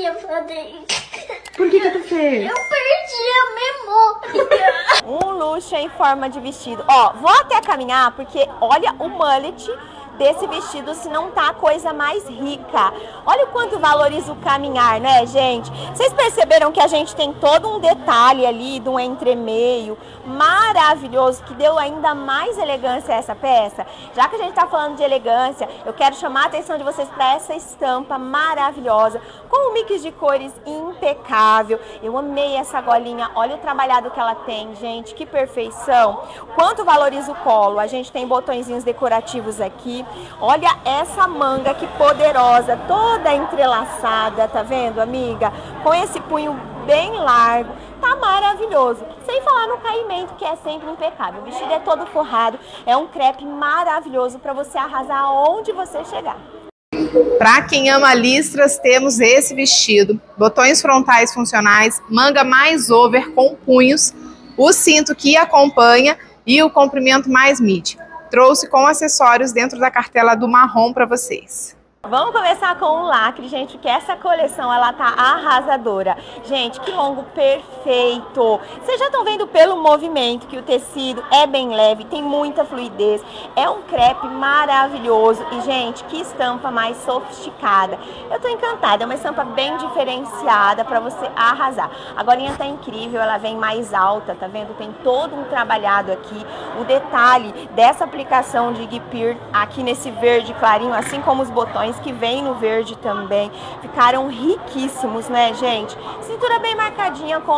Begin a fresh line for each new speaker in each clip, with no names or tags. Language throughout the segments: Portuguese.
ia fazer isso.
Por que tu fez?
Eu perdi a memória.
Um luxo em forma de vestido. Ó, vou até caminhar porque olha o mullet desse vestido, se não tá a coisa mais rica. Olha o quanto valoriza o caminhar, né, gente? Vocês perceberam que a gente tem todo um detalhe ali do entremeio maravilhoso, que deu ainda mais elegância a essa peça? Já que a gente tá falando de elegância, eu quero chamar a atenção de vocês para essa estampa maravilhosa, com um mix de cores impecável. Eu amei essa golinha, olha o trabalhado que ela tem, gente, que perfeição. Quanto valoriza o colo? A gente tem botõezinhos decorativos aqui. Olha essa manga que poderosa, toda entrelaçada, tá vendo, amiga? Com esse punho bem largo, tá maravilhoso. Sem falar no caimento, que é sempre impecável. O vestido é todo forrado, é um crepe maravilhoso para você arrasar onde você chegar.
Para quem ama listras, temos esse vestido, botões frontais funcionais, manga mais over com punhos, o cinto que acompanha e o comprimento mais midi. Trouxe com acessórios dentro da cartela do marrom para vocês.
Vamos começar com o lacre, gente, que essa coleção, ela tá arrasadora. Gente, que longo perfeito. Vocês já estão vendo pelo movimento que o tecido é bem leve, tem muita fluidez. É um crepe maravilhoso. E, gente, que estampa mais sofisticada. Eu tô encantada, é uma estampa bem diferenciada para você arrasar. A golinha tá incrível, ela vem mais alta, tá vendo? Tem todo um trabalhado aqui. O detalhe dessa aplicação de guipir aqui nesse verde clarinho, assim como os botões que vem no verde também, ficaram riquíssimos, né, gente? Cintura bem marcadinha com o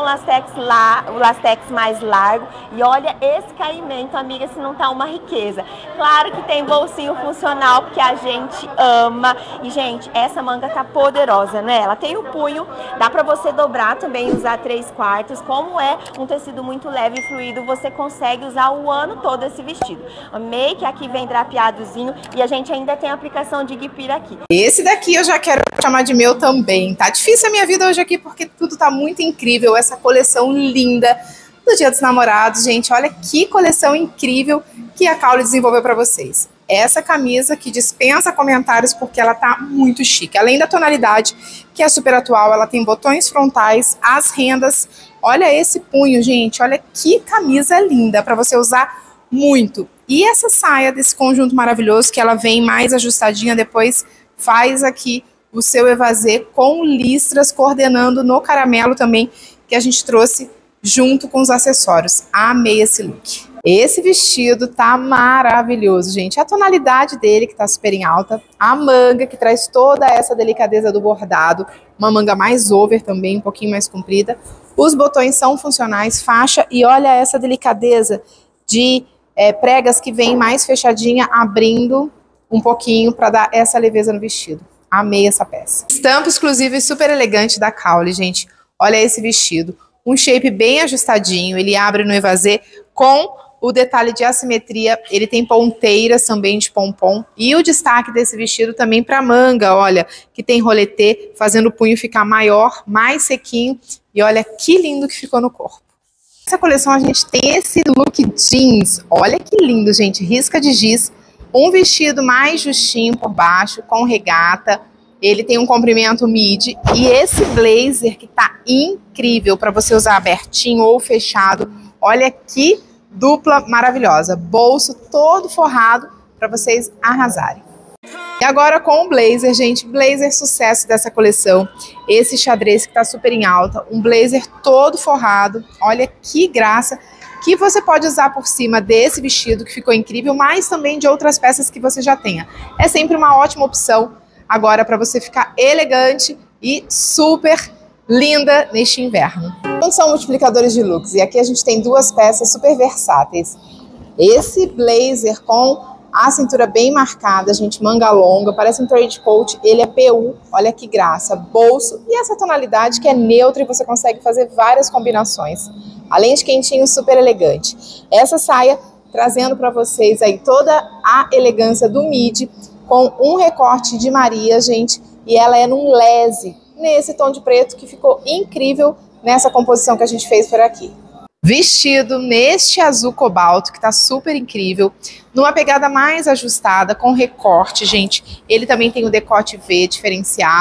lastex mais largo. E olha esse caimento, amiga, se não tá uma riqueza. Claro que tem bolsinho funcional, porque a gente ama. E, gente, essa manga tá poderosa, né? Ela tem o punho, dá pra você dobrar também, usar 3/4. Como é um tecido muito leve e fluido, você consegue usar o ano todo esse vestido. Amei que aqui vem drapeadozinho e a gente ainda tem a aplicação de guipir aqui.
Esse daqui eu já quero chamar de meu também. Tá difícil a minha vida hoje aqui porque tudo tá muito incrível. Essa coleção linda do Dia dos Namorados, gente. Olha que coleção incrível que a Caule desenvolveu para vocês. Essa camisa que dispensa comentários porque ela tá muito chique. Além da tonalidade, que é super atual, ela tem botões frontais, as rendas. Olha esse punho, gente. Olha que camisa linda para você usar muito. E essa saia desse conjunto maravilhoso, que ela vem mais ajustadinha, depois faz aqui o seu evasê com listras, coordenando no caramelo também, que a gente trouxe junto com os acessórios. Amei esse look. Esse vestido tá maravilhoso, gente. A tonalidade dele, que tá super em alta. A manga, que traz toda essa delicadeza do bordado. Uma manga mais over também, um pouquinho mais comprida. Os botões são funcionais, faixa. E olha essa delicadeza de pregas que vem mais fechadinha, abrindo um pouquinho para dar essa leveza no vestido. Amei essa peça. Estampa exclusiva e super elegante da Caule, gente. Olha esse vestido. Um shape bem ajustadinho, ele abre no evasê com o detalhe de assimetria. Ele tem ponteiras também de pompom. E o destaque desse vestido também para manga, olha, que tem roletê, fazendo o punho ficar maior, mais sequinho. E olha que lindo que ficou no corpo. Nessa coleção a gente tem esse look jeans, olha que lindo, gente, risca de giz, um vestido mais justinho por baixo, com regata, ele tem um comprimento midi, e esse blazer que tá incrível para você usar abertinho ou fechado, olha que dupla maravilhosa, bolso todo forrado para vocês arrasarem. E agora com o blazer, gente, blazer sucesso dessa coleção, esse xadrez que tá super em alta, um blazer todo forrado, olha que graça, que você pode usar por cima desse vestido que ficou incrível, mas também de outras peças que você já tenha. É sempre uma ótima opção agora para você ficar elegante e super linda neste inverno. Não são multiplicadores de looks, e aqui a gente tem duas peças super versáteis. Esse blazer com a cintura bem marcada, gente, manga longa, parece um trade coat, ele é PU, olha que graça, bolso e essa tonalidade que é neutra e você consegue fazer várias combinações. Além de quentinho, super elegante. Essa saia trazendo para vocês aí toda a elegância do midi com um recorte de Maria, gente, e ela é num lese, nesse tom de preto que ficou incrível nessa composição que a gente fez por aqui. Vestido neste azul cobalto, que tá super incrível, numa pegada mais ajustada, com recorte, gente. Ele também tem o decote V diferenciado,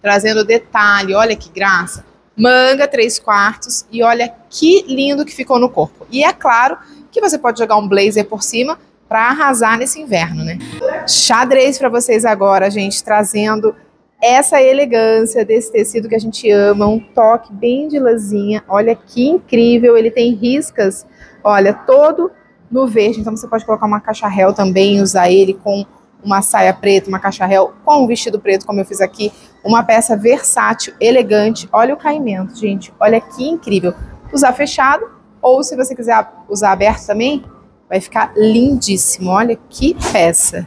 trazendo detalhe, olha que graça. Manga 3/4 e olha que lindo que ficou no corpo. E é claro que você pode jogar um blazer por cima para arrasar nesse inverno, né? Xadrez para vocês agora, gente, trazendo essa elegância desse tecido que a gente ama, um toque bem de lãzinha. Olha que incrível, ele tem riscas, olha, todo no verde. Então você pode colocar uma caixa-réu também, usar ele com uma saia preta, uma caixa-réu com um vestido preto, como eu fiz aqui. Uma peça versátil, elegante. Olha o caimento, gente. Olha que incrível. Usar fechado ou se você quiser usar aberto também, vai ficar lindíssimo. Olha que peça.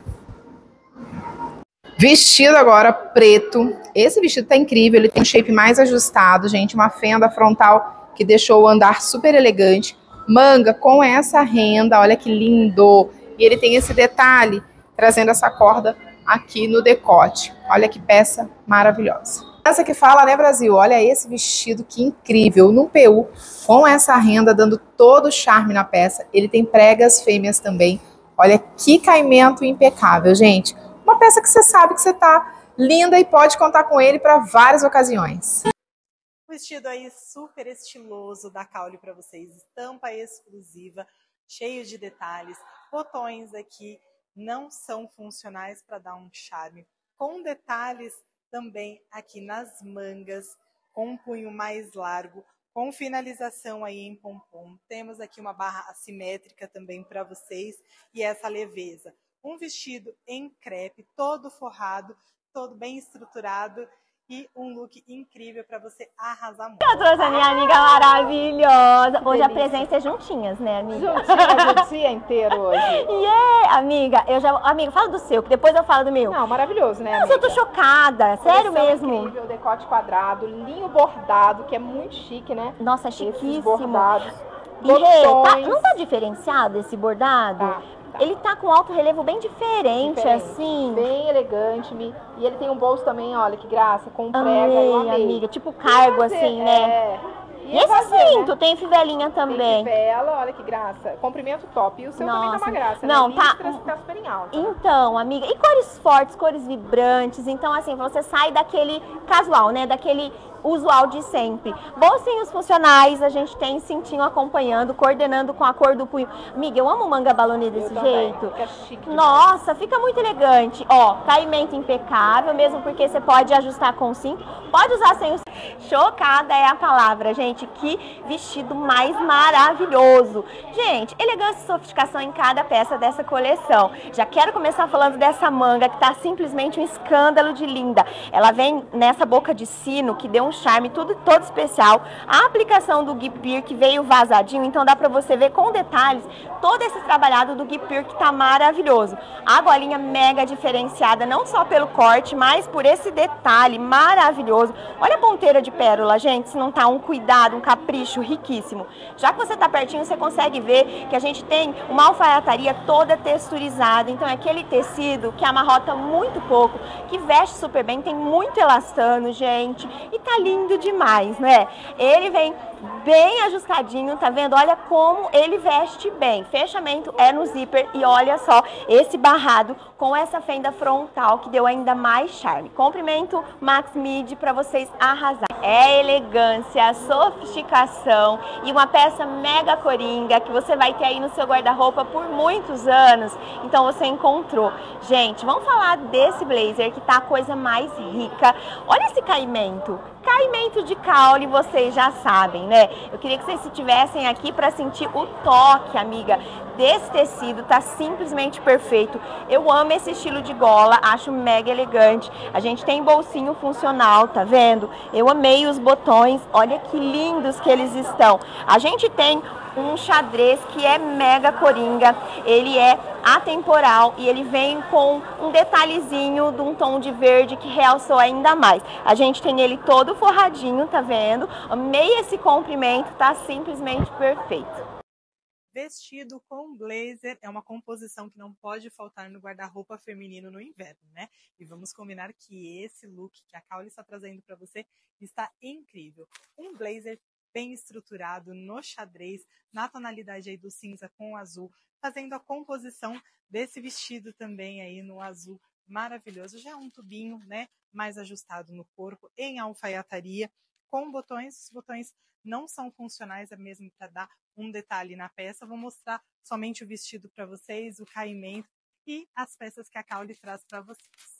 Vestido agora preto. Esse vestido tá incrível. Ele tem um shape mais ajustado, gente. Uma fenda frontal que deixou o andar super elegante. Manga com essa renda. Olha que lindo. E ele tem esse detalhe trazendo essa corda aqui no decote. Olha que peça maravilhosa. Essa que fala, né, Brasil? Olha esse vestido, que incrível. No PU, com essa renda, dando todo o charme na peça. Ele tem pregas fêmeas também. Olha que caimento impecável, gente. Uma peça que você sabe que você tá linda e pode contar com ele para várias ocasiões.
Vestido aí super estiloso da Caule para vocês. Estampa exclusiva, cheio de detalhes. Botões aqui não são funcionais para dar um charme, com detalhes também aqui nas mangas, com um punho mais largo, com finalização aí em pompom. Temos aqui uma barra assimétrica também para vocês e essa leveza. Um vestido em crepe, todo forrado, todo bem estruturado e um look incrível para você arrasar muito.
Eu trouxe a minha amiga maravilhosa. Hoje a presença é juntinhas, né, amiga?
Juntinha, o dia inteiro hoje.
Yeah, amiga, amiga, fala do seu, que depois eu falo do meu.
Não, maravilhoso, né,
Nossa, eu tô chocada, sério mesmo.
Incrível, decote quadrado, linho bordado, que é muito chique, né?
Nossa, chiquíssimo.
Esses bordados.
E não tá diferenciado esse bordado?
Tá.
Ele tá com alto relevo bem diferente, assim.
Bem elegante. E ele tem um bolso também, olha que graça, com prega.
Eu amei, amiga, tipo cargo, assim, né? E esse cinto, né? Tem fivelinha também.
Tem fivela, olha que graça. Comprimento top. E o seu também dá uma graça,
não,
né?
Tá
super em alta.
Então, amiga, e cores fortes, cores vibrantes. Então, assim, você sai daquele casual, né? Daquele usual de sempre. Bolsinhos funcionais, a gente tem cintinho acompanhando, coordenando com a cor do punho. Amiga, eu amo manga balonê desse jeito.
Fica chique.
Nossa, fica muito elegante. Ó, caimento impecável, mesmo porque você pode ajustar com o cinto. Pode usar sem o cinto. Chocada é a palavra, gente. Que vestido mais maravilhoso. Gente, elegância e sofisticação em cada peça dessa coleção. Já quero começar falando dessa manga que tá simplesmente um escândalo de linda. Ela vem nessa boca de sino que deu um charme todo especial. A aplicação do Gui Peer que veio vazadinho, então dá pra você ver com detalhes todo esse trabalhado do Gui Peer que tá maravilhoso. A golinha mega diferenciada, não só pelo corte, mas por esse detalhe maravilhoso. Olha a ponteira de pérola, gente, se não tá um cuidado, um capricho riquíssimo. Já que você tá pertinho, você consegue ver que a gente tem uma alfaiataria toda texturizada, então é aquele tecido que amarrota muito pouco, que veste super bem, tem muito elastano, gente, e tá lindo demais, né? Ele vem bem ajustadinho, tá vendo? Olha como ele veste bem. Fechamento é no zíper e olha só esse barrado com essa fenda frontal que deu ainda mais charme. Comprimento max midi para vocês arrasar. É elegância, sofisticação e uma peça mega coringa que você vai ter aí no seu guarda-roupa por muitos anos. Então você encontrou. Gente, vamos falar desse blazer que tá a coisa mais rica. Olha esse caimento. Caimento de caule, vocês já sabem, né? Eu queria que vocês estivessem aqui para sentir o toque, amiga, desse tecido. Tá simplesmente perfeito. Eu amo esse estilo de gola, acho mega elegante. A gente tem bolsinho funcional, tá vendo? Eu amei os botões, olha que lindos que eles estão. A gente tem um xadrez que é mega coringa, ele é atemporal e ele vem com um detalhezinho de um tom de verde que realçou ainda mais. A gente tem ele todo forradinho, tá vendo? Amei esse comprimento, tá simplesmente perfeito.
Vestido com blazer é uma composição que não pode faltar no guarda-roupa feminino no inverno, né? E vamos combinar que esse look que a Caule está trazendo para você está incrível. Um blazer bem estruturado no xadrez, na tonalidade aí do cinza com azul, fazendo a composição desse vestido também aí no azul maravilhoso. Já é um tubinho, né, mais ajustado no corpo, em alfaiataria, com botões. Os botões não são funcionais, é mesmo para dar um detalhe na peça. Vou mostrar somente o vestido para vocês, o caimento e as peças que a Caule traz para vocês.